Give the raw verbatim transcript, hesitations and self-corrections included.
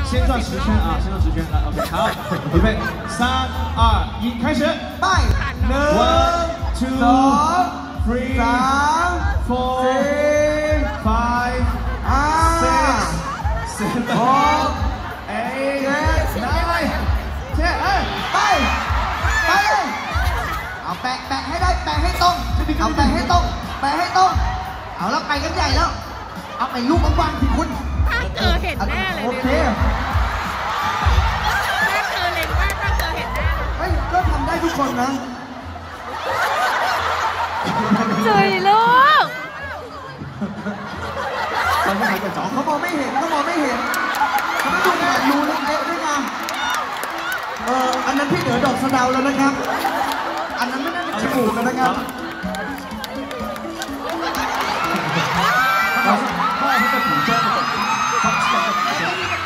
先转十圈啊，先转十圈，来 ，OK， 好，预备，三二一，开始， ไปหนึ่ง one two สอง three สาม four สี่ five ห้า six seven หก eight เจ็ด nine ten เอ้ยไปไปเอาแปะแปะให้ได้แปะให้ตรงเอาแปะให้ตรงแปะให้ตรงเอาแล้วไปกันใหญ่แล้วเอาไปลูกกว้างๆที่คุณถ้าเจอเห็นแน่เลยโอเคถ้าเจอเล็งมากถ้าเจอเห็นแน่เลยเฮ้ยก็ทำได้ทุกคนนะจุยลูกเขาไม่กระจอกเขามองไม่เห็นเขามองไม่เห็นเขาไม่ดูผ่านรูเล็กๆด้วยไงเอออันนั้นพี่เหนือดอกสะเดาแล้วนะครับอันนั้นไม่ได้เป็นจมูกแล้วนะครับ他他是个主教的，他是个主教。